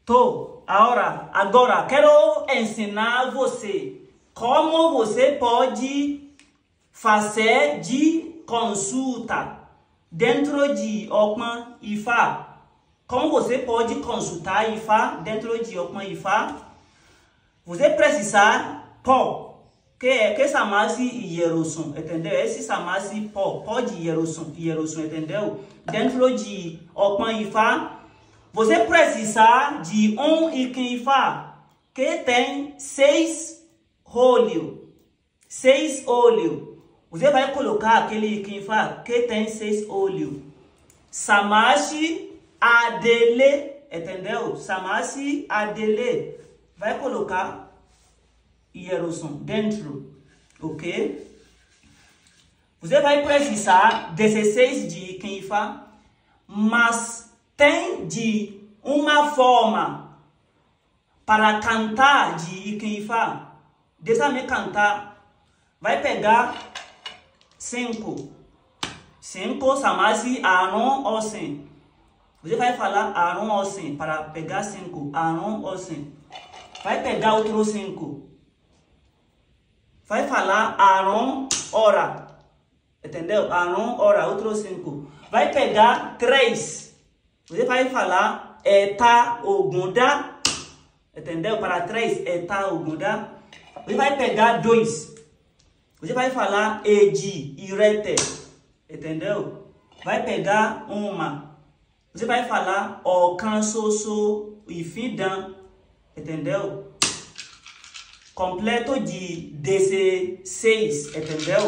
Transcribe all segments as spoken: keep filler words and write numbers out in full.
Tô, agora, agora quero ensinar você como você pode fazer de consulta dentro de Okman Ifá. Como você pode consultar Ifá dentro de Okman Ifá? Você precisa pó, que é que chama-se Hierossom, entendeu? Esse chama-se pó, pó de Hierossom, Hierossom, entendeu? Dentro de Okman Ifá, você precisa de um Ikin Ifá que tem seis olhos. Seis olhos. Você vai colocar aquele Ikin Ifá que tem seis olhos. Chama-se Adele, entendeu? Chama-se Adele. Vai colocar Hierossom dentro, ok? Você vai precisar dezesseis de Ikin Ifá, mas tem de uma forma para cantar de Ikin Ifá. Deixa-me cantar. Vai pegar cinco. Cinco chama-se Aaron Osen. Você vai falar Aaron Osen para pegar cinco. Aaron Osen. Vai pegar outro cinco. Vai falar Aaron Ora. Entendeu? Aaron Ora, outro cinco. Vai pegar três. Você vai falar Eta Ogunda. Entendeu? Para três, Eta Ogunda. Você vai pegar dois. Você vai falar Edi Irete. Entendeu? Vai pegar uma. Você vai falar Okansoso Ifidan. Entendeu? Completo de dezesseis. Entendeu?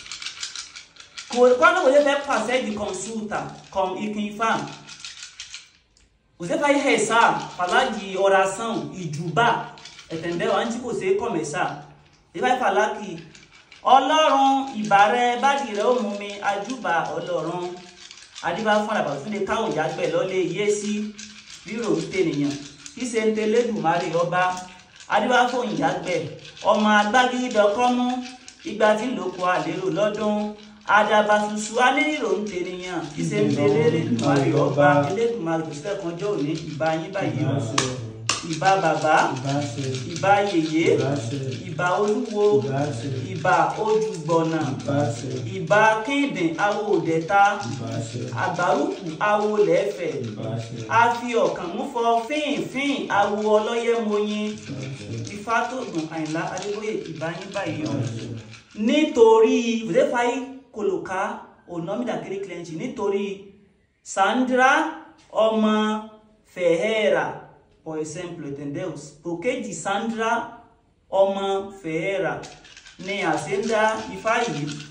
Quando você vai fazer de consulta com Ikin Ifá, você vai rezar, falar de oração e jubá, entendeu? Antes de você começar, você vai falar que Ọlọ́run ìbàrẹ̀ bádìrẹ̀ òmùmí ajúbà Ọlọ́run adíbá fún àbà fún ní káwọn ìyàgbẹ́ lọ́lé yé sí rírò tènìyàn ṣíṣe ń tẹlẹ́dùmarè ọba adíbá fún ìyàgbẹ́ ọmọ agbágídọ́kọ́mú ìgbà tí lóko àlérò lọ́dún adaba susu alérò ń tènìyàn ṣíṣe ń tẹlẹ́dùmarè ọba Elédùmarè kò sílẹ̀ kan jọ òní ìbá yín báyìí ọ̀sẹ̀. Ìbà bàbá, ìbà yèyé, ìbà olúwo, ìbà ojúgbọ̀nà, ìbà kíndìn awo òdẹ̀ta, àgbárùkù awo lẹ́fẹ̀, a fi ọ̀kàn mú fọ fín-fín awo ọlọ́yẹ̀mọyin, Ifá tó dùn Àyìnlá Adébóyè ìbà yín báyìí ọ̀. Nítorí vous avez failli colocar au nom d'aquele cliente, nítorí Sandra Oma Ferreira. Por exemplo, entendeu? Porque de Sandra Oma Ferreira nem a Sandra e faz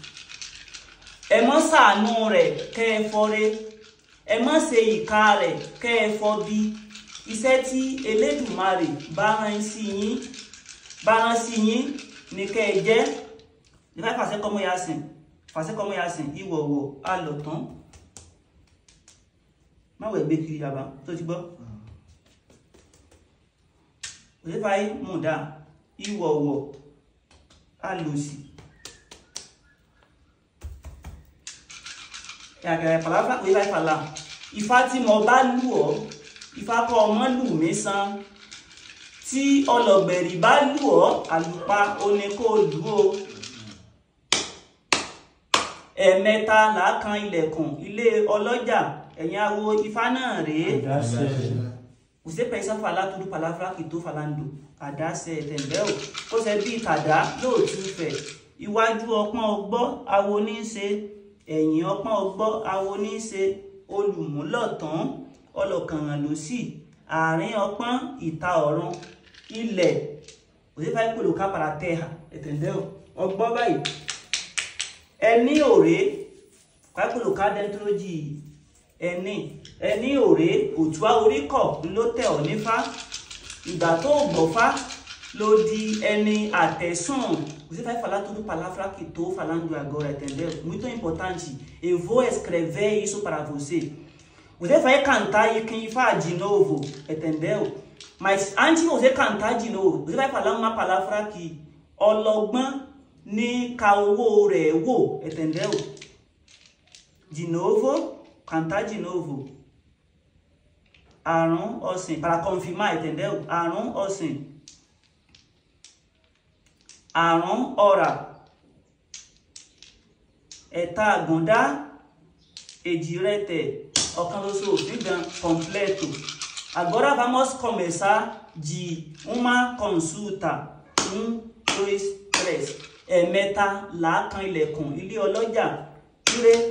é mansa nore que é fore é mansa e care que é fobi e sete Elédùmarè baransinyin baransinyin ni que é je ele vai fazer como é assim fazer como é assim e wo a loton mas o bekiri aba tó ti gbọ́. Você vai mudar ìwọ̀wọ̀ alòsì. É a palavra que ele vai falar. Ifá tí mo bá lù ọ́, Ifá kọ́ ọmọ lù mí sán. Tí ọlọ̀gbẹ̀rì bá lù ọ́, àlùpà ó ní kó lù ó. Ẹ̀mẹ́ta làákan ilẹ̀kùn ilé ọlọ́jà ẹ̀yin awo Ifá náà rèé. Você precisa falar tudo palavra que estou falando. Àdá ṣe entendeu? Kó ṣe bí tàdá lóòtú fẹ̀. Iwájú ọpọ́n ọgbọ́ awo ní ṣe. Ẹ̀yìn ọpọ́n ọgbọ́ awo ní ṣe. Olùmúlọ̀tán ọlọ́kànràn lòsì. Àárín ọpọ́n ìta ọ̀run. Ilẹ̀. Você vai colocar para a terra. Entendeu? Ọgbọ́ báyìí. Ẹni òré. Vai colocar dentro de ẹni ẹni òré òtúá orí kọ̀ ló tẹ̀ ọ́ nífá ìgbà tó gbọ́fá ló di ẹni àtẹ̀sùn. Você vai falar tudo palavra que estou falando agora, entendeu? Muito importante. Eu vou escrever isso para você. Você vai cantar e quem faz de novo, entendeu? Mas antes de você cantar de novo, você vai falar uma palavra aqui. Ọlọ́gbọ́n ní ka owó rẹ̀ wò, entendeu? De novo. Cantar de novo. Arun Osin. Para confirmar, entendeu? Arun Osin. Arun Ora. Eta Gunda Edirete. Ocandoso, fica completo. Agora vamos começar de uma consulta. Um, dois, três. É meta lá com ele com ele olha. Ire.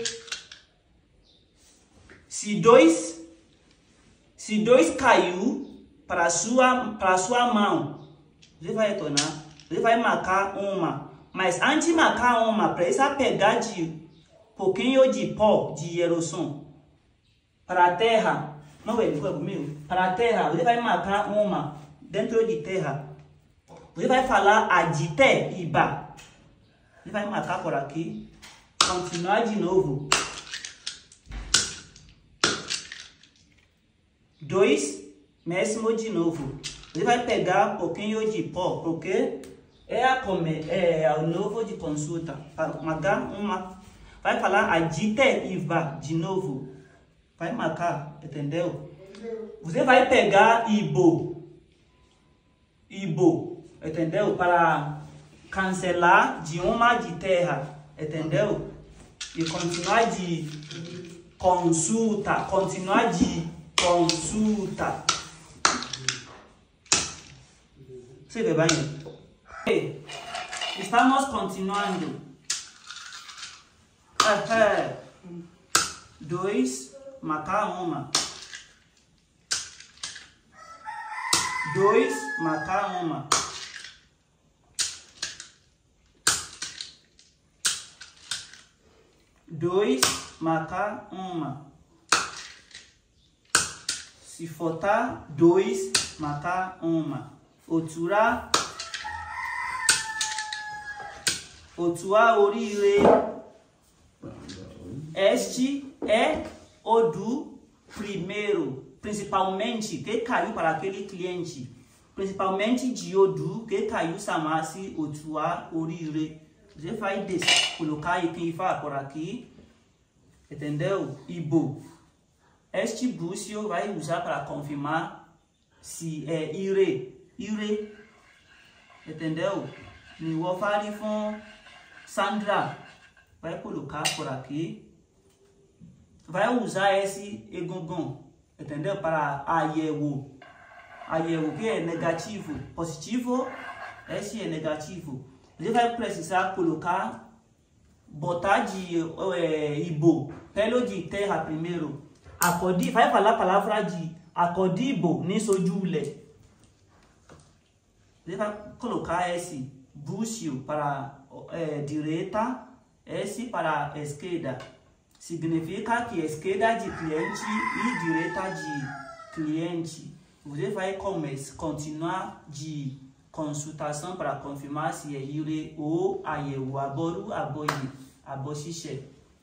Se dois se dois caiu para sua para sua mão, você vai retornar. Você vai marcar uma. Mas antes de marcar uma, precisa pegar de pouquinho de pó de eroção para a terra. Não é comigo? Para a terra, você vai marcar uma dentro de terra. Você vai falar adite iba. Você vai marcar por aqui. Continuar de novo. Dois, mesmo de novo. Você vai pegar um pouquinho de pó, porque é a comer, é o novo de consulta. Marcar uma. Vai falar adite iba de novo. Vai marcar, entendeu? Você vai pegar Ibo. Ibo, entendeu? Para cancelar de uma de terra, entendeu? E continuar de consulta, continuar de consulta. Você vê bem? Okay. Estamos continuando. Aham. Dois, marcar uma. Dois, marcar uma. Dois, marcar uma. Se faltar dois, marcar uma. Otura. Otua orire. Este é o do primeiro. Principalmente que caiu para aquele cliente. Principalmente de Odu que caiu chamar-se Otua orire. Você vai colocar e quem vai por aqui. Entendeu? Ibo. Este búcio vai usar para confirmar se é ire. Ire. Entendeu? No vou falar com Sandra. Vai colocar por aqui. Vai usar esse egungun. Entendeu? Para ayewo. Ayewo que é negativo. Positivo. Esse é negativo. Você vai precisar colocar, botar de é, Ibo, pelo de terra primeiro. Acodi, vai falar a palavra de acodibo, nisso jule. Você vai colocar esse búcio para é, direita, esse para a esquerda. Significa que esquerda de cliente e direita de cliente. Você vai começar, continuar de consultação para confirmar se é ire ou ayewo aboru aboye aboshiche.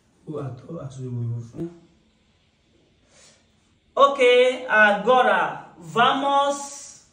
Ok, agora vamos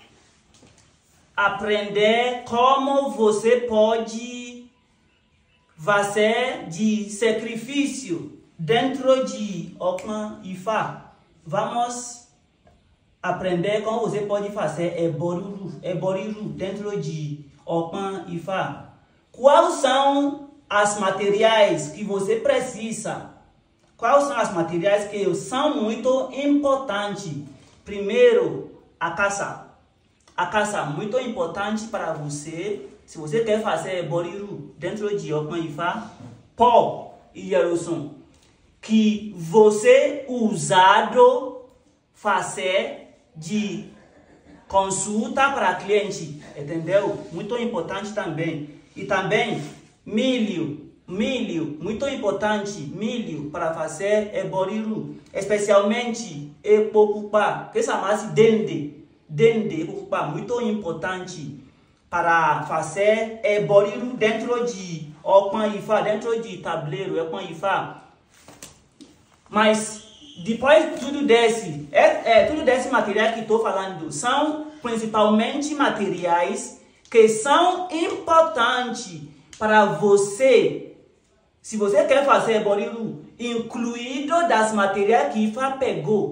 aprender como você pode fazer de sacrifício dentro de Okman Ifa. Vamos aprender como você pode fazer eboriru, eboriru dentro de Okman Ifa. Quais são as materiais que você precisa? Quais são as materiais que são muito importantes? Primeiro, a caça. A caça muito importante para você. Se você quer fazer eboriru dentro de Okman Ifa, pó e eroção que você usado fazer de consulta para cliente, entendeu? Muito importante também. E também milho, milho, muito importante, milho para fazer eboriru, especialmente epocupá, que chama-se dende, dende, epocupá, muito importante para fazer eboriru dentro de Okman Ifa, dentro de tabuleiro Okman Ifa. Mas depois tudo desse, é, é, tudo desse material que estou falando são principalmente materiais que são importantes para você. Se você quer fazer eboriru, incluído das materiais que Ifa pegou,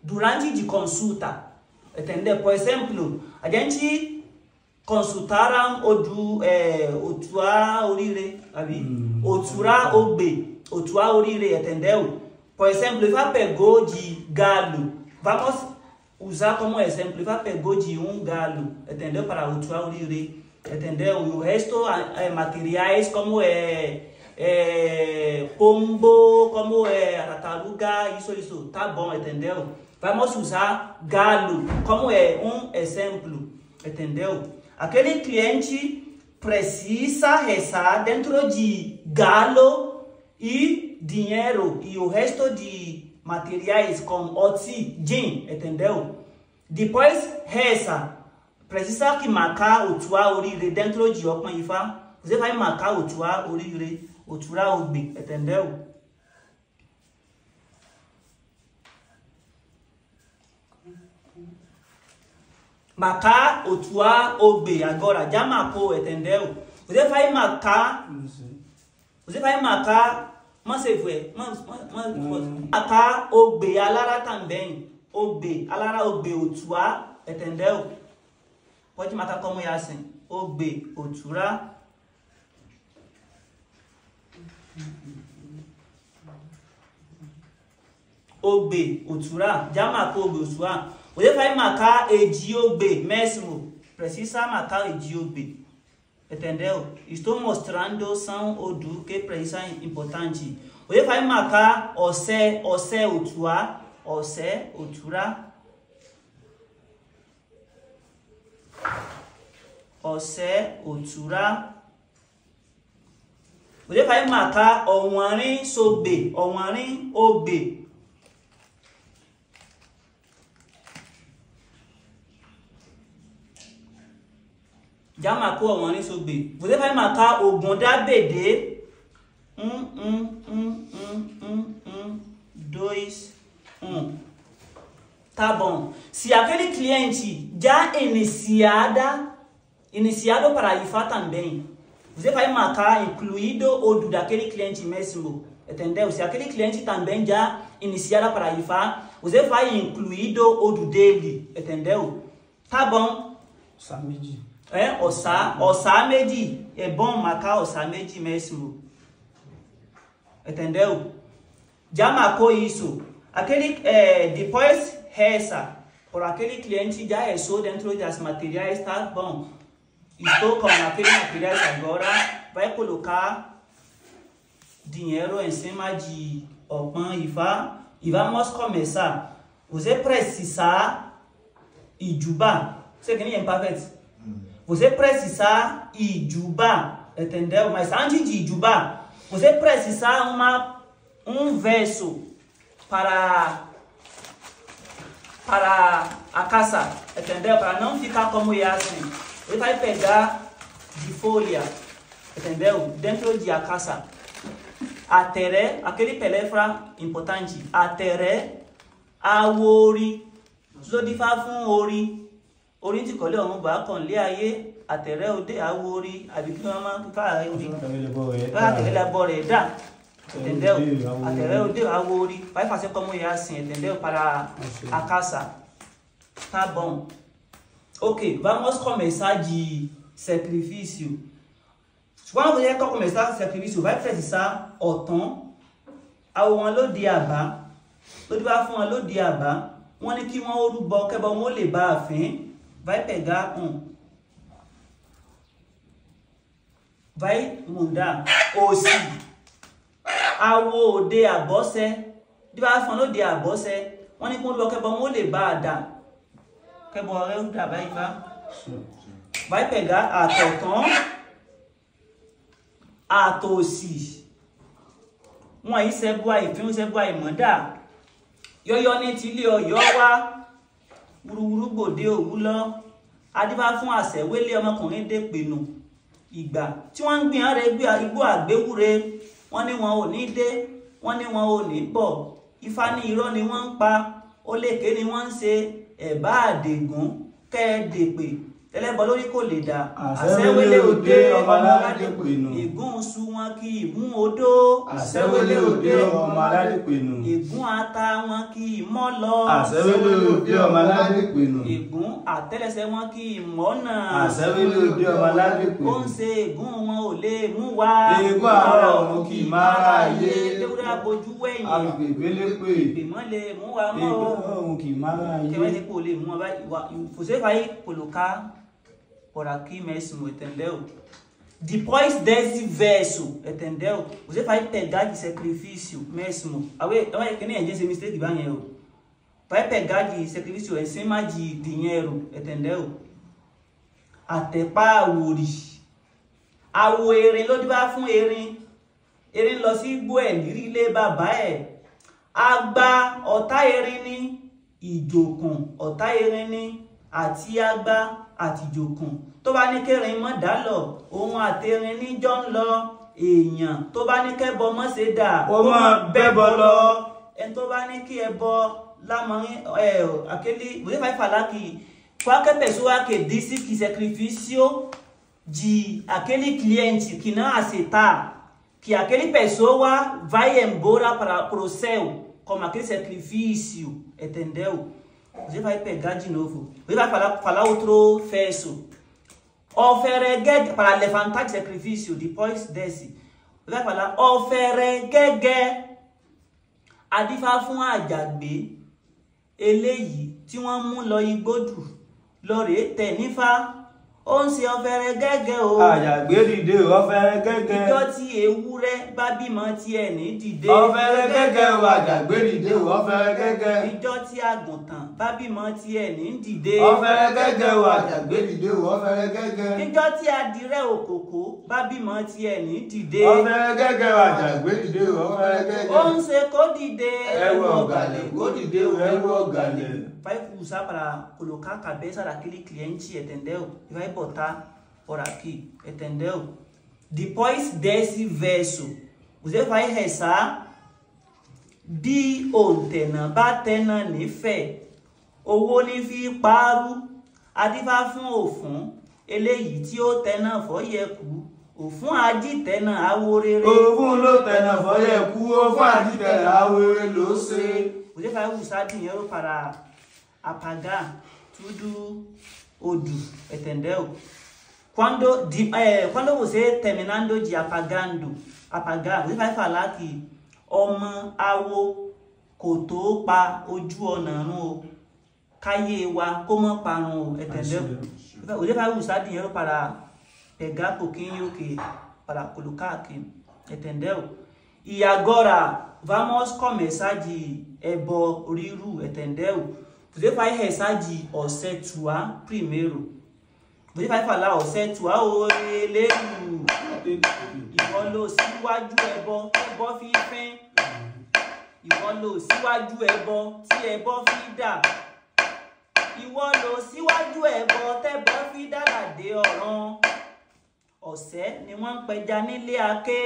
durante de consulta, entendeu? Por exemplo, a gente consultaram o do é, o tua orire, sabe? Hum, o tua ogbe, o tua orire, entendeu? Por exemplo, ele vai pegou de galo. Vamos usar como exemplo, ele vai pegou de um galo, entendeu? Para o tua orire, entendeu? E o resto é materiais como é É, pombo, como é tartaruga, isso, isso, tá bom, entendeu? Vamos usar galo como é um exemplo, entendeu? Aquele cliente precisa rezar dentro de galo e dinheiro e o resto de materiais como oti, gin, entendeu? Depois reza, precisa que marcar o tua orire dentro de Okman Ifa. Você vai marcar o tua orire, o tua ogbe, entendeu? Marcar o tua ogbe agora, já marcou, entendeu? Você vai marcar, você vai marcar, mas você foi, mas, mas, mas, hum. marcar ogbe, alara também, ogbe, alara ogbe, o tua, entendeu? Pode marcar como é assim, ogbe, o tua. Ogbe, otura, já marcou ogbe, otura. Você vai marcar edi ogbe mesmo. Precisa marcar edi ogbe. Entendeu? Estou mostrando são odu que precisa importante. Você vai marcar ose, ose, otura, ose, otura. Ose, otura. Você vai marcar onwarin sobe, onwarin ogbe. Já marcou onwarin sobe. Você vai marcar ogonda bede. Um, um, um, um, um, um, dois, um. Tá bom. Se aquele cliente já iniciada, iniciado para I F A também, você vai marcar incluído o do daquele cliente mesmo, entendeu? Se aquele cliente também já iniciado para I F A, você vai incluído o do dele, entendeu? Tá bom? Samedi. É, o sa, o samedi. É bom marcar o samedi mesmo. Entendeu? Já marcou isso. Aquele, é, depois reza. Por aquele cliente já é só dentro das materiais, tá bom? Estou com aquele materiais agora. Vai colocar dinheiro em cima de Okman I F A e vamos começar. Você precisa ijuba. Você que nem é perfeito. Você precisa ijuba, entendeu? Mas antes de ijuba, você precisa uma um verso para para a casa, entendeu? Para não ficar como é assim. Ele vai pegar de folha, entendeu? Dentro de a casa. Atere, aquele palavra importante. Atere, awori. Só de falar com ori. Ori ti kole ọmọ ba kan lé ayé. Atere ode awori. Àbí kí wọ́n máa ká ori. Atere labore da. Entendeu? Atere ode awori. Vai fazer como é assim, entendeu? Para a casa. Tá bom. Ok, vamos começar de sacrifício. Quando você quer começar o sacrifício, vai precisar o tom. Àwọn ló di àbá. Ló di bá fún wọn ló di àbá. Wọ́n ní kí wọ́n orúbọ kẹ́bọ wọn lè bá àfín. Vai pegar um. Vai mudar òsì. Awo òde àbọ́sẹ́. Di bá fún wọn ló di àbọ́sẹ́. Wọ́n ní kí wọ́n orúbọ kẹ́bọ wọn lè bá àdá. Kẹ́bọ rẹ̀ ó dà báyìí bá. Vai pegar àtọ̀tán. Àtòsì. Wọ́n yìí sẹ́bú àìfín sẹ́bú àìmọ́dà. Yọ́yọ́ ní ti ilé Ọ̀yọ́ wá. Wúruwúrú gbòde òwú lọ. Adíbá fún àṣẹwélé ọmọkùnrin dé pẹ̀nù. Ìgbà tí wọ́n ń gbìn ààrẹ igbó àgbéwúre. Wọ́n ní wọn ò ní dé. Wọ́n ní wọn ò ní bọ̀. Ifá ní irọ́ ni wọ́n ń pa. Oléke ni wọ́n ń ṣe. Ẹ̀bá àdègún kẹ́ẹ̀dèpè tẹ́lẹ̀ bọ́ lórí kò lè dá àṣẹ́wélé òde ọmọ aládé pẹ̀nù ègún sú wọn kì í mú odó àṣẹ́wélé òde ọmọ aládé pẹ̀nù ègún ata wọn kì í mọ́ lọ àṣẹ́wélé òde ọmọ aládé pẹ̀nù ègún àtẹ́lẹsẹ̀ wọn kì í mọ́nà àṣẹ́wélé òde ọmọ aládé pẹ̀nù ó ń ṣe ègún wọn ò lè mú wá ègún àwọn ọ̀run kì í máa ráyé léwúrẹ́ abojú wẹ̀yìn agbègbè ìgbélépè ìgbìmọ̀ lè mú wa mọ́ ègún ọ̀run kì í máa ráyé kẹwẹ́ ní kò lè mú wa báyìí fòsèfàyè kòlòká por aqui mesmo, entendeu? Depois desse verso, entendeu? Você vai pegar de sacrifício mesmo. Aí, que nem a gente mistake banheiro. Vai pegar de sacrifício em cima de dinheiro, entendeu? Até para o ori. A o erin ló dìbà fún erin. Erin lọ sí igbó ẹ̀ nírílé bàbá ẹ̀. Agba ọ̀tá erin ní ìjòkùn ọ̀tá erin ní àti agba àtìjòkùn tó bá ní kẹrin mọ́ dá lọ ohun àtẹrin níjọ́ ń lọ èèyàn tó bá ní kẹbọ mọ́ ṣe dà ó máa bẹ́bọ lọ ẹni tó bá ní kí ẹbọ lámọrin ẹ aquele você vai falar que qualquer pessoa que disse que sacrifício de aquele cliente que não aceitar que aquele pessoa vai embora para o céu como aquele sacrifício, entendeu? Você vai pegar de novo. Você vai falar, falar outro verso. Oferegue para levantar de sacrifício depois desse. Você vai falar oferegue adifa fún àjàgbé eléyìí tí wọ́n mú lọ igbódù lórí tẹ̀ nífà ó ń ṣe ọ̀fẹ́rẹ́gẹ́gẹ́ o. àjàgbé dìde ọ̀fẹ́rẹ́gẹ́gẹ́. ìjọ tí ewúrẹ́ bá bímọ tí ẹni dìde. ọ̀fẹ́rẹ́gẹ́gẹ́ o àjàgbé dìde ọ̀fẹ́rẹ́gẹ́gẹ́. ìjọ tí àgùntàn bá bímọ tí ẹni dìde. ọ̀fẹ́rẹ́gẹ́gẹ́ o àjàgbé dìde ọ̀fẹ́rẹ́gẹ́gẹ́. ìjọ tí adìrẹ òkòkò bá bímọ tí ẹni dìde. ọ̀fẹ́rẹ́gẹ́gẹ́ o àjàgbé dìde ọ̀fẹ́rẹ́gẹ́gẹ́. ó ń ṣe kó dìde. ẹrù ọ̀gàlẹ̀ kó dìde ẹrù ọ̀gàlẹ̀. Vai usar para colocar a cabeça daquele cliente, entendeu? E vai botar por aqui, entendeu? Depois desse verso, você vai rezar bí òǹtẹ̀nà bá tẹ̀nà nífẹ̀ẹ́ owó ní fi parú adífá fún òfún eléyìí tí ó tẹ̀nà fọ́yẹ̀kú òfún ajítẹ̀nà awórere. òfún ló tẹ̀nà fọ́yẹ̀kú òfún ajítẹ̀nà awórere ló ṣe. Você vai usar dinheiro para apagar tudo odo, entendeu? Quando, de, é, quando você terminando de apagando, apagar, você vai falar que ọmọ awo kò tó pa ojú ọ̀nà run o, káyé wa kó má parun o, entendeu? Você vai usar dinheiro para pegar pouquinho que para colocar aqui, entendeu? E agora vamos começar de ẹbọ rírú, entendeu? Você vai rezar de Ọ̀sẹ̀tùá primeiro. Você vai falar Ọ̀sẹ̀tùá Oreledu. Ìwọ ló síwájú ẹbọ ẹbọ fi fín. Ìwọ ló síwájú ẹbọ tí ẹbọ fi dà. Ìwọ ló síwájú ẹbọ tẹbọ fi dàgbà dé ọ̀run. Ọ̀sẹ̀ ni wọ́n ń pẹja nílé aké.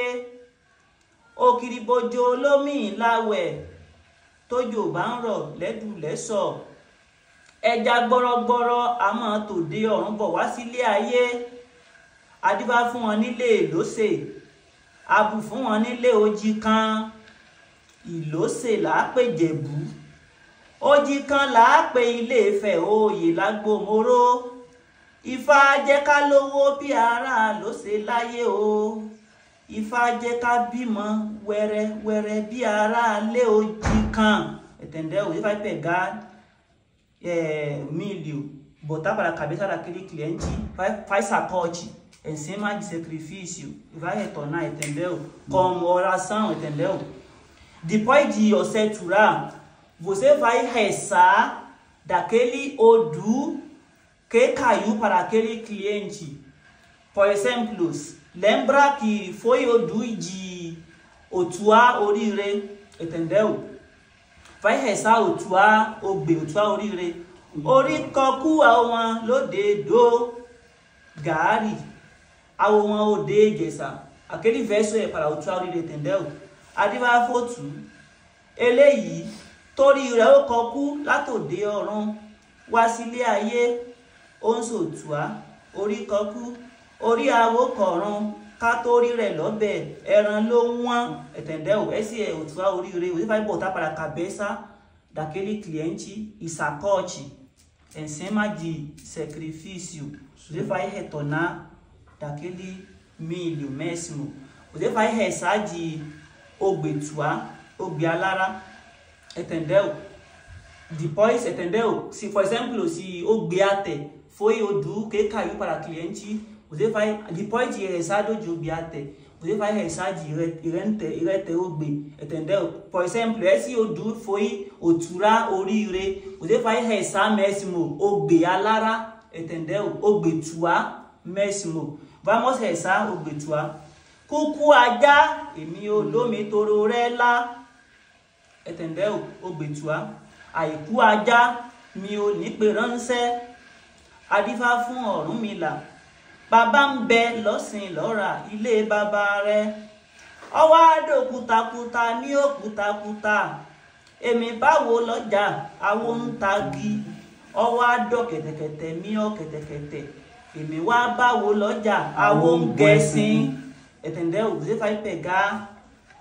Òkìrìbòjò olómì láwẹ̀. Tójò bá ń rọ̀ lẹ́dù lẹ́sọ̀. Ẹja gbọ́rọ́gbọ́rọ́ a máa tòde ọ̀run bọ̀ wá sílé ayé. Adífá fún wọn nílé ìlósè. Abù fún wọn nílé ojì kan. Ìlósè làápè Jẹ̀bú. Ojì kan làápè Ilé Ifẹ̀ oyè lágbòmóró. Ifá jẹ́ ká lówó bí ara lóṣè láyé o. Ifá jẹ́ ká bímọ wẹ́rẹ́ wẹ́rẹ́ bí ara lé ojì kan. Entendeu? Você vai pegar é, milho, botar para a cabeça daquele cliente, vai, faz sacote em cima de sacrifício e vai retornar, entendeu? Com oração, entendeu? Depois de Ọ̀sẹ̀tùá, você vai rezar daquele odu que caiu para aquele cliente. Por exemplo, lembra que foi odu de Ọ̀túá Oríire, entendeu? Vai rezar Ọ̀túá Ogbe, Ọ̀túá Oríire. Orí kọkú àwọn lóde do gàárì. Àwọn òde Ìjẹ̀ṣà. Aquele verso é para Ọ̀túá Oríire, entendeu? Adífá fòtú. Eléyìí torí rẹ̀ ó kọkú látòde ọ̀run wá sílé ayé. ó ń sòtúá orí kọkú orí awo kọ̀run ká tó rí rẹ̀ lọ́bẹ̀ ẹran ló wọ́n entendeu? Esse é òtúá oríire. Você vai botar para a cabeça daquele cliente e sacote em cima de sacrifício. Você vai retornar daquele milho mesmo. Você vai rezar de ogbetuá, ogbealara, entendeu? Depois, entendeu? Se, por exemplo, se ogbeate foi o do que caiu para cliente, você vai, depois de rezar de ogbeate, você vai rezar de irente, irente ogbe, entendeu? Por exemplo, esse odu foi o tura orire, você vai rezar mesmo ogbealara, entendeu? Ogbetua mesmo. Vamos rezar ogbetua. Cucu aja, emi olomi tororela, entendeu? Ogbetua. Àìkú ajá mi ò ní pè ránṣẹ́. Adífá fún Ọ̀rúnmìlà. Bàbá ń bẹ lọ́sìn lọ́ra ilé bàbá rẹ̀. Ọwọ́ àdó kùtàkùtà ní òkùtàkùtà. Èmi báwo lọ́jà awo ń tagi. Ọwọ́ àdó kẹ̀tẹ̀kẹ̀tẹ̀ mi ò kẹ̀tẹ̀kẹ̀tẹ̀. Èmi wá báwo lọ́jà awo ń gẹṣin. Entendeu? Você vai pegar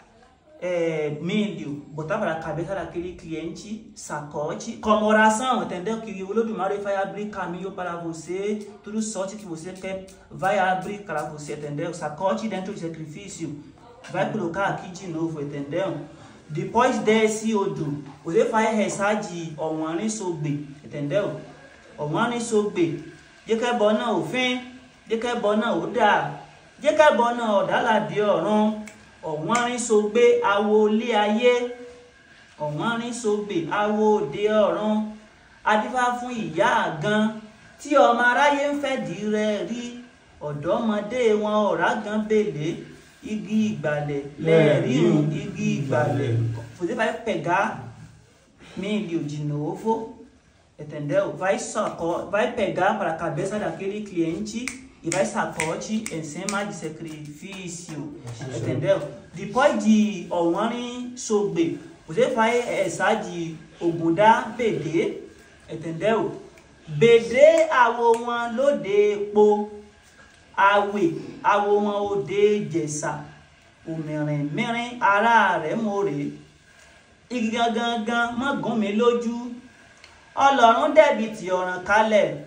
É, milho, botar para a cabeça daquele cliente, sacote, como oração, entendeu? Que o Olodumare vai abrir caminho para você, tudo sorte que você quer, vai abrir para você, entendeu? Sacote dentro do sacrifício, vai colocar aqui de novo, entendeu? Depois desse odo, você vai rezar de Ọ̀wọ́nrín sógbè, entendeu? Ọ̀wọ́nrín sógbè, jẹ́ kẹ́ bọ́ náà òfin, jẹ́ kẹ́ bọ́ náà ó dáa, jẹ́ kẹ́ bọ́ náà ọ̀dálàdé ọ̀run. Ọ̀wọ́nrín sógbè awo ilé ayé, Ọ̀wọ́nrín sógbè awo òde ọ̀run. Adífá fún ìyá àgan tí ọmọ aráyé ń fẹ̀dí rẹ̀ rí. Ọ̀dọ́mọdé wọn ọ̀rá gan bèlè igi ìgbàlẹ̀ lẹ́ẹ̀ríhun igi ìgbàlẹ̀. Você vai pegar milho de novo, entendeu? Vai, saco, vai pegar para a cabeça daquele cliente e vai sacote em cima de sacrifício, entendeu? Depois de Ọ̀wọ́nrín sógbè, você vai rezar de Ògúndá bèdé, entendeu? Bèdé awo wọn lóde epo, àwè awo wọn òde Ìjẹ̀ṣà, òmìrìnmìrìn ara rẹ̀ mòrè, igi gangan mọ́ gún mi lójú, Ọlọ́run dẹ̀bi ti ọ̀ràn kalẹ̀.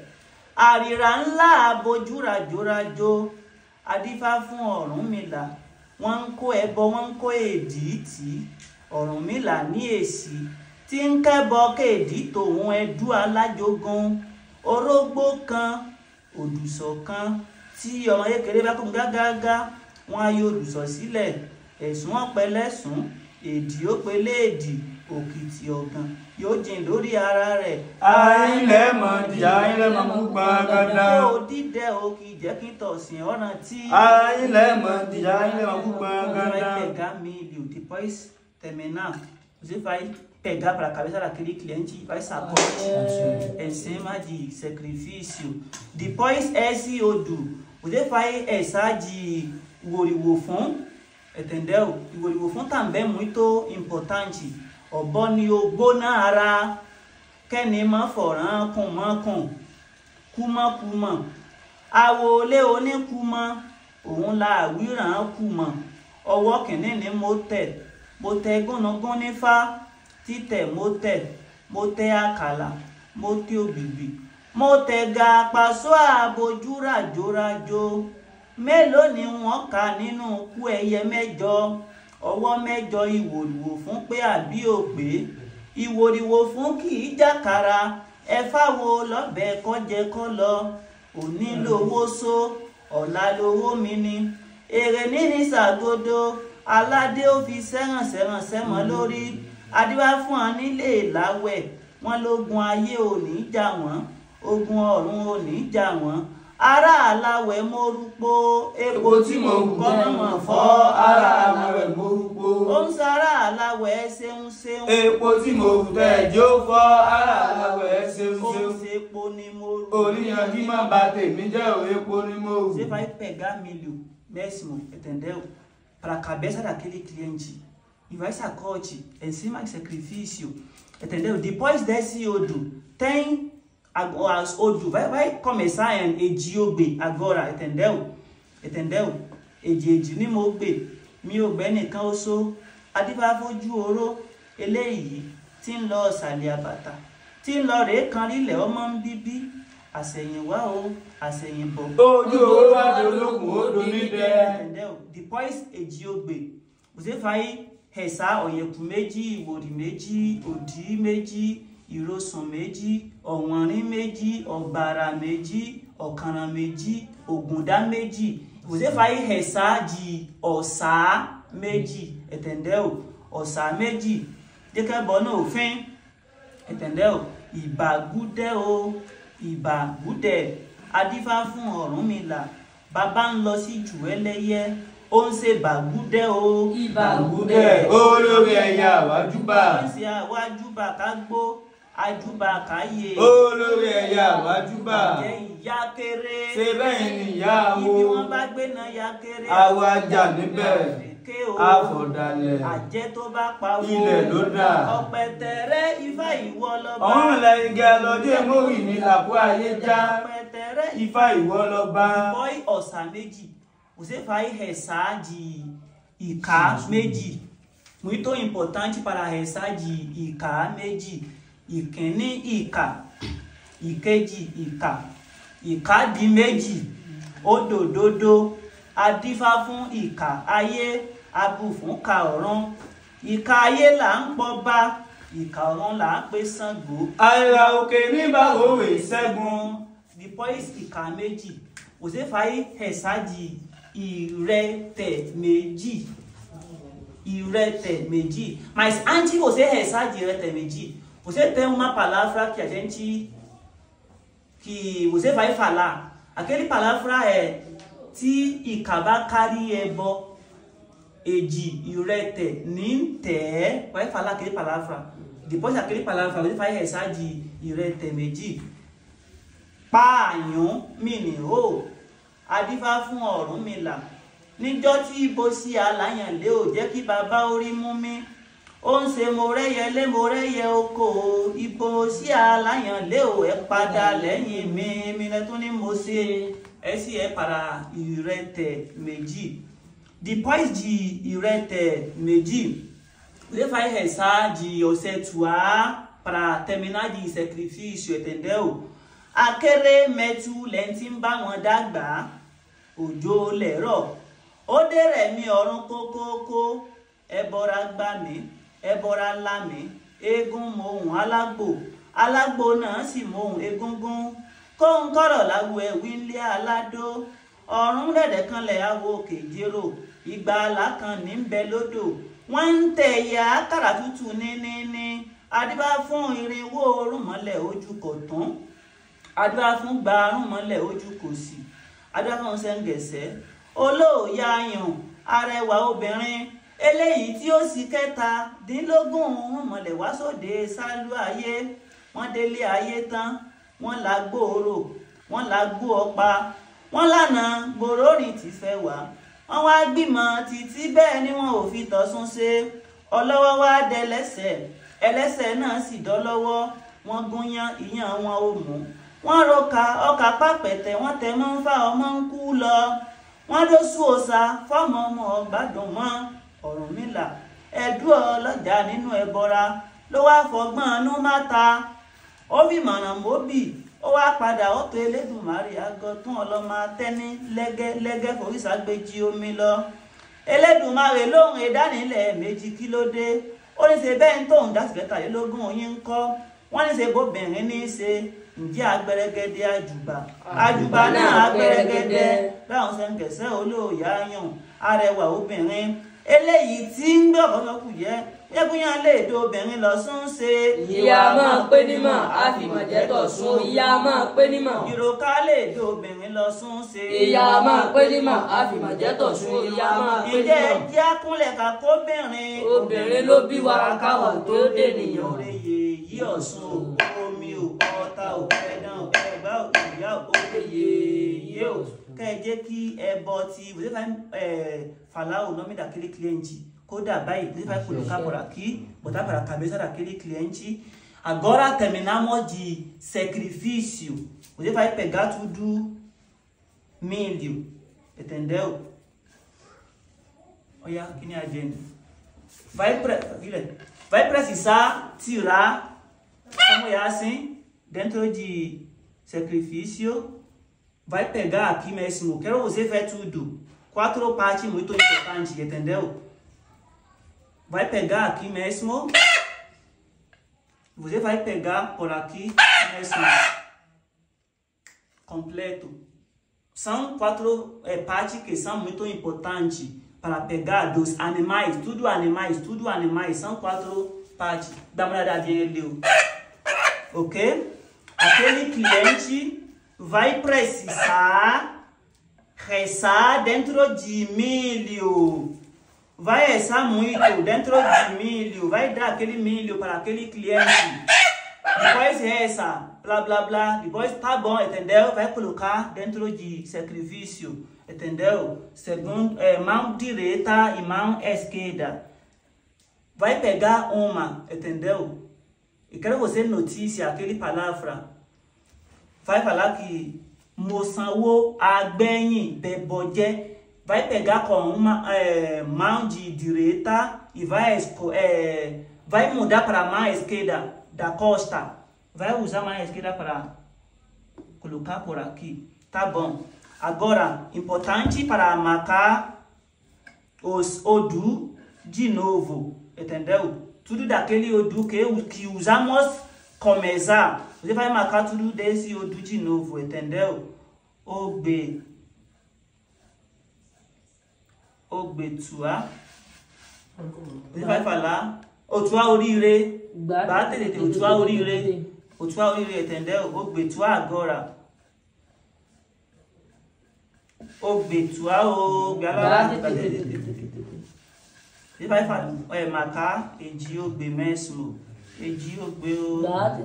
Àrìrà ńlá abojú rajorajo. Adífá fún Ọ̀rúnmìlà. Wọ́n ń kó ẹbọ, wọ́n ń kó èdì tí. Ọ̀rúnmìlà ní èsì tí ń kẹ́bọ kéèdì tòun ẹdú alájogun. Orógbó kan, òdùsọ̀ kan. Tí ọmọ kékeré bá kún gágágá, wọ́n á yọ òdùsọ̀ sílẹ̀. Ẹ̀sùn ọ̀pẹ̀lẹ́sùn, èdì ó pelé èdì, òkìtì ọ̀gàn yóò jìn lórí ara rẹ̀. Àìlẹ̀ mọ̀ di àìlẹ̀ mọ̀ mú gbàgádá. Ó dídẹ o kì í jẹ́ kí tọ̀sìn ọ̀ràn tí. Àìlẹ̀ mọ̀ di àìlẹ̀ mọ̀ mú gbàgádá. Vai pegar milho, depois terminar, você vai pegar para a cabeça daquele cliente, vai sacote em cima de sacrifício. Depois esse odo, você vai essa de Ìwòrìwòfún, entendeu? Ìwòrìwòfún também muito importante. Ọ̀bọ ni ó gbóná ara, kẹ́ni mọ́ fọ̀rán kùnmọ́kùn, kúmọ́kúmọ́. Awo ilé oníkúmọ́, òun la àwíràn kùmọ́. Ọwọ́ kìíní ni mo tẹ̀, mo tẹ gúnugún nífá, títẹ̀ mo tẹ̀, mo tẹ àkàlà, mo tẹ òbìbì, mo tẹ ga pàṣọ àbojú ràjòràjò. Mélòó ni wọ́n kà nínú kú ẹyẹ mẹ́jọ? Ọwọ́ mẹ́jọ Ìwòrìwòfún pé àbí òpè. Ìwòrìwòfún kì í jàkàrà. Ẹ̀fà wo lọ́bẹ̀ kọ́jẹ kọ́ lọ. Òní lówó só, ọ̀la lówó mi ni. Èrè níní ṣàgodo, aládé ó fi sẹ́ràn sẹ́ràn sẹ́mọ́ lórí. Adífá fún wọn nílé ìláwẹ̀, wọ́n lógun ayé ò ní jà wọ́n, ogun ọ̀run ò ní jà wọ́n. Ará aláwẹ̀ mórúpó, epo tí mo kù kọ́ mọ̀ fọ́. Ará aláwẹ̀ mórúpó. Ó ń sára aláwẹ̀ ṣeun ṣeun. Epo tí mo kù tẹ̀ jó fọ́. Ará aláwẹ̀ ṣeun Ó ń ṣeun. ṣe epo ni mo rú. Oríyanjú má bà tèmi jẹ́ o, epo ni mo rù. Você vai pegar milho mesmo, entendeu? Para a cabeça daquele cliente. E vai sacote em cima de sacrifício, entendeu? Depois desse iodo, tem as odu vai vai começar en ejiogbe agora, entendeu? Entendeu? Ejeji ni mo gbe mi ò gbé nìkan oṣó adifa fojú oró eléyìí tí ń lọ sàlẹ̀ àbàtà tí ń lọ rèé kan rílẹ̀ ọmọ ń bíbí àsẹ̀yìnwá o àsẹ̀yìnbọ̀ ojú owó wá dolókun ó donídẹ. entendeu? Depois ejiogbe você vai rezar ọ̀yẹ̀kú méjì ìwòrì méjì òdì méjì ìrosùn méjì ọ̀wọ̀nrín méjì ọ̀gbàrà méjì ọ̀kànràn méjì ògùndá méjì. Você vai rezar de ọ̀sà méjì, entendeu? Ọ̀sà méjì jẹ́ ká bọ́ náà òfin, entendeu? Ìbàgúdẹ́ o ìbàgúdẹ́ adífá fún Ọ̀rúnmìlà bàbá ń lọ sí jù ẹlẹ́yẹ ó ń ṣe bàgúdẹ́ o ìbàgúdẹ́ olórí ẹ̀yà àwájúbà. ó ń ṣe àwájúbà ká gbó ajúbà káyé olórí ẹ̀yà àwájúbà. jẹ́ ìyá kéré ṣe bẹ́ẹ̀ ni ìyá wo ibi wọ́n bá gbé náà ya kéré àwọ̀ ajá níbẹ̀ àfọ̀dàlẹ̀ àjẹ́ tó bá pawó ilẹ̀ ló dà. ọ̀pẹ̀tẹ̀rẹ̀ ifá ìwọ lọ́ba ọ̀hún lẹ́yìn gẹ́ lọ́jọ́ mórí ní làkú ayé já ọ̀pẹ̀tẹ̀rẹ̀ ifá ìwọ lọ́ba. boy ọ̀sà méjì você vai rezar de ìka méjì muito importante para rezar de ìka méjì ìkíní ìka ìkejì ìka ìka di méjì òdòdódó adífá fún ìka ayé abù fún ka ọ̀run ìka ayé là ń pọ̀ bá ìka ọ̀run là ń pè Ṣàngó. àìrà òkè nígbà òwe ṣẹ́gun. Depois ìka méjì você vai rezar de ìrẹtẹ̀ méjì ìrẹtẹ̀ méjì. Mas antes você rezar de ìrẹtẹ̀ méjì você tem uma palavra que a gente que você vai falar. Aquele palavra é tí ìka bá kárí ẹbọ èjì ìrẹtẹ̀ ní tẹ̀ vai falar aquele palavra. Depois daquele palavra você vai rezar de ìrẹtẹ̀ méjì. Pààyàn mìnìhó adífá fún Ọ̀rúnmìlà níjọ́ tí ibo sí aláyànlé ò jẹ́ kí bàbá orí mú mi ó ń ṣe mo rẹ́yẹ lé mo rẹ́yẹ oko ibo sí aláyànlé ò ẹ padà lẹ́yìn mi mi lẹ tún ní mo ṣe ẹ sì ẹ para ìrẹtẹ̀ méjì. Depois de ìrẹtẹ̀ méjì você vai rezar de Ọ̀sẹ̀tùá para terminar de sacrifício, entendeu? Akéré mẹ́tú lẹ́ntí ń bá wọn dàgbà òjò lẹ́rọ̀ ó dẹ̀rẹ̀ mi ọ̀run kókókó ẹbọra gbà mí ẹbọra lá mi eégún mohùn alágbò alágbò náà sì mohùn egúngún kóhun kọ̀rọ̀ láwo ẹ̀wí ńlé aládó ọ̀run rẹ̀dẹ̀ kanlẹ̀ awo kèjérò ìgbà alákan ní ń bẹ lódò wọ́n ń tẹ̀yà àkàrà tútù níníní adíbá fún irinwó orúnmọ́lẹ̀ ojú kò tán adúrà fún gbàrún mọ́lẹ̀ ojú kò sí adúrà fún sẹ́ńgẹ̀sẹ́ olóòyà ayàn arẹwà obìnrin eléyìí tí ó sì kẹta dínlógún mọ́lẹ̀ wá sóde sálú ayé wọ́n délé ayé tán wọ́n la gbòòrò wọ́n la gbó ọ̀pá wọ́n lànà gbòòròrìn tí fẹ́ wá wọ́n wá gbìmọ̀ títí bẹ́ẹ̀ ni wọn ò fi tọ̀sún ṣe ọlọ́wọ́ wá dẹlẹ́sẹ̀ ẹlẹ́sẹ̀ náà sì dọ́lọ́wọ́ wọ́n gúnyán ìyàn wọn ò mú wọ́n roka ọkà pápẹ̀tẹ̀ wọ́n tẹ mọ́ ń fa ọmọ ń kú lọ wọ́n ló sú òòṣà fọ́mọ ọmọ ọgbàdùn mọ́ Ọ̀rúnmìlà ẹ̀dú ọlọ́jà nínú ẹbọra ló wá fọgbọ́n inú máta ó fi mọ̀ràn mọ́bì ó wá padà ó tó Elédùmarè agọ́tún ọlọ́mọ tẹ́ni lẹ́gẹ́ lẹ́gẹ́ foríṣàgbéjì omi lọ Elédùmarè lóhùn ìdánilẹ̀ méjì kí ló dé ó ní ṣe bẹ́ẹ̀ ń tóun dá sí kẹtàlélógún oyin ń kọ́ wọ́n ní ṣe bóbìnrin ní í ṣe ǹjẹ́ agbẹ́rẹ́gẹ́dẹ́ àjùbà àjùbà náà agbẹ́rẹ́gẹ́dẹ́ báwọn ṣe ń kẹsẹ́ olóòyà yàn arẹwà obìnrin eléyìí tí ń gbé ọ̀pọ̀lọpọ̀ yẹ yẹ́gúnyán lè do obìnrin lọ sún ṣe. ìyá máa pé nímọ̀ àfìmọ̀jẹ́tọ̀ sún ìyá máa pé nímọ̀. ìròká lè do obìnrin lọ sún ṣe. ìyá máa pé nímọ̀ àfìmọ̀jẹ́tọ̀ sún ìyá máa pé nímọ̀. ìjẹ́ ẹjẹ́ akúnlẹ̀ ká kóbìnrin. obìnrin ló bí wa káwọ̀ tó dènìyàn. òrèyè yí ọ̀sùn omi ò ọ̀tá ò ẹ̀dán ò ẹ̀gbá ò ìyá ò òrèyè yé ò kẹ́ ẹ jẹ́ kí ẹbọ ti Falau nome daquele cliente. Koda bai, ele vai colocar por aqui, botar para a cabeça daquele cliente. Agora terminamos de sacrifício. Você vai pegar tudo milho, entendeu? Olha aqui na agenda. Vai, vai precisar tirar, como é assim, dentro de sacrifício. Vai pegar aqui mesmo. Quero você ver tudo. Quatro partes muito importantes, entendeu? Vai pegar aqui mesmo. Você vai pegar por aqui mesmo. Completo. São quatro é, partes que são muito importantes para pegar dos animais. Tudo animais, tudo animais. São quatro partes. Dá uma olhadinha ali. Ok? Aquele cliente vai precisar rezar dentro de milho. Vai rezar muito dentro de milho. Vai dar aquele milho para aquele cliente. Depois reza, blá blá blá. Depois tá bom, entendeu? Vai colocar dentro de sacrifício, entendeu? Segundo, é, mão direita e mão esquerda. Vai pegar uma, entendeu? E quero você notícia aquele palavra. Vai falar que moçanwo agbenyi beboje. Vai pegar com uma é, mão de direita e vai, é, vai mudar para a mão esquerda da costa. Vai usar a mão esquerda para colocar por aqui. Tá bom. Agora, importante para marcar os odu de novo. Entendeu? Tudo daquele odu que, que usamos começar. Você vai marcar tudo desse odu de novo. Entendeu? O B. Ogbetua. Você vai falar Otua orire. Bate de Otua orire. Otua orire, entendeu? Ogbetua agora. Ogbetua o galera. Você vai falar, é marcar edi ogbe mesmo. Edi ogbe o.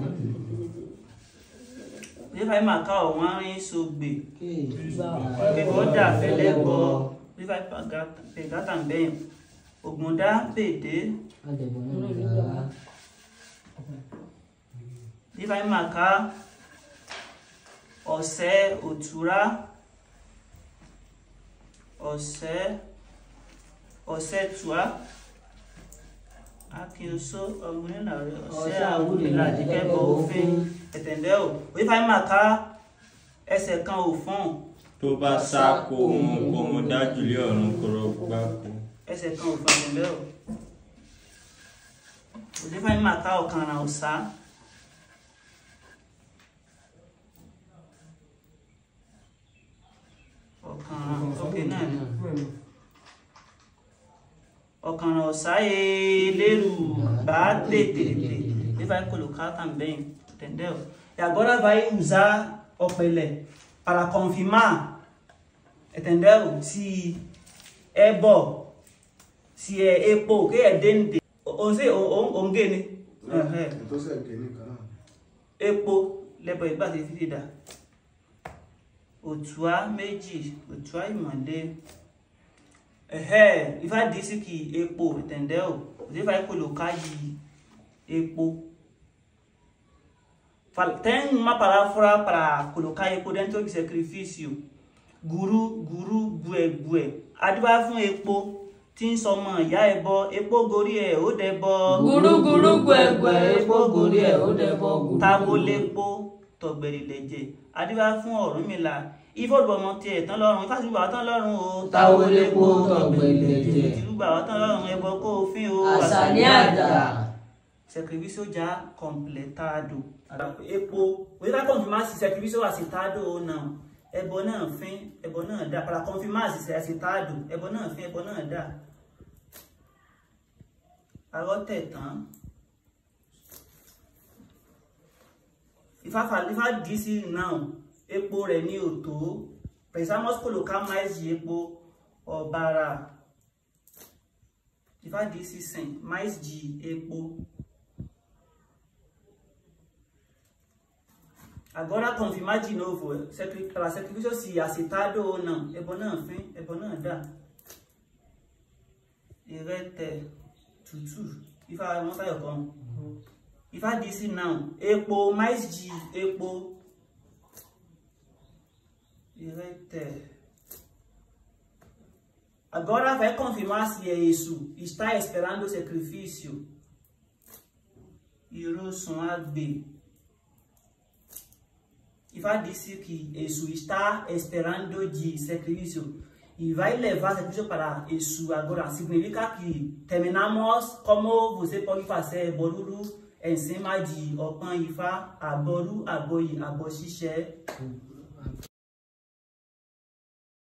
Você vai marcar o one sobre. Pegou pegou. Você vai pegar, pegar também o bunda P D. Você vai marcar o C, o tura, o C, o C tua. Aqui eu sou a mulher, o C a mulher de que é bom, entendeu? Você vai marcar esse cão o fundo. Tó bá sá kó wọn como dájú lé ọ̀run kọ̀rọ̀ gbáko. Ẹsẹ̀ kan ò fa ìlẹ́ o. Òde fáyín máa ká ọ̀kan ara ọ̀sá. Ọ̀kan ara ọ̀kẹ́ náà ni. Ọ̀kan ara ọ̀sá lérò bá tètè. Òde fáyín colocar também, entendeu? E agora vai usar o pelé para confirmar, entendeu? Se é bom, se é epo, que é dente. Ou se o ngene. Então se é ngene, cara. Epo, lebo iba se fida. Otua méjì, otua imande. Eh, il va dire que epo, entendeu? Você vai colocar de epo. Tem uma palavra para colocar epo dentro do sacrifício. Guru, guru, bue, bue. Adiba fún epo. Tin somo ya ebo, epo gori e o debo. Guru, guru, bue, bue. Epo gori e o debo. Tabo lepo, togberi leje. Adiba fún Ọ̀rúnmìlà. Ifo bo mo ti e tan lọ́run, ifa ti gba tan lọ́run o. Tabo lepo, togberi leje. Ti gba tan lọ́run ebo ko fin o. Asani ada. Sacrifício já completado. Epo, você vai confirmar se sacrifício é aceitado ou não. É bom não, fim, é bom não dá. Para confirmar se é aceitado, é bom não, fim, é bom não dá. Agora tetan. E vai falar, e vai dizer não. Epo reni o to. Precisamos colocar mais de epo ou bara. E vai dizer sim, mais de epo. Agora confirmar de novo para sacrifício se aceitado ou não. É bom não, fim, é bom não dá. Irete tutu. Ifa monta yo kon. Ifá disse não, epo mais de epo. Agora vai confirmar se é isso. Está esperando o sacrifício. Irosuagbe. Ifá disse que isso está esperando de sacrifício. E vai levar sacrifício para isso agora. Significa que terminamos como você pode fazer boruru em cima de Opan Ifá, aboru, aboi, aboxixe.